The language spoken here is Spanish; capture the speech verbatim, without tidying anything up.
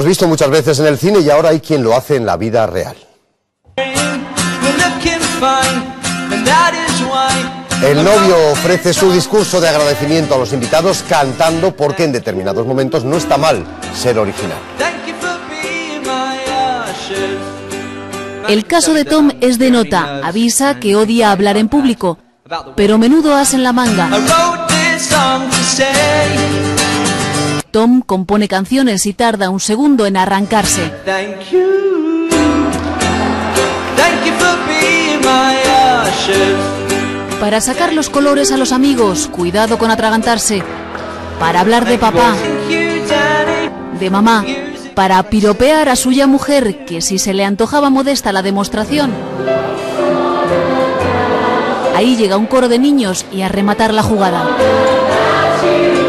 visto muchas veces en el cine y ahora hay quien lo hace en la vida real. El novio ofrece su discurso de agradecimiento a los invitados cantando porque en determinados momentos no está mal ser original. El caso de Tom es de nota, avisa que odia hablar en público, pero menudo as en la manga. Tom compone canciones y tarda un segundo en arrancarse. Para sacar los colores a los amigos, cuidado con atragantarse. Para hablar de papá, de mamá, para piropear a suya mujer, que si se le antojaba modesta la demostración. Ahí llega un coro de niños y a rematar la jugada.